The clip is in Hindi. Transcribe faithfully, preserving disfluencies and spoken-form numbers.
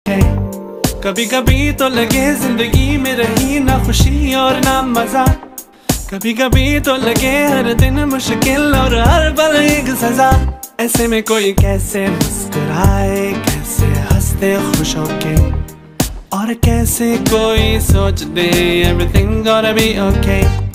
कभी कभी तो लगे जिंदगी में रही ना खुशी और ना मजा, कभी कभी तो लगे हर दिन मुश्किल और हर पल एक सजा। ऐसे में कोई कैसे मुस्कुराए, कैसे हंसते खुश होके, और कैसे कोई सोच दे everything gonna be okay।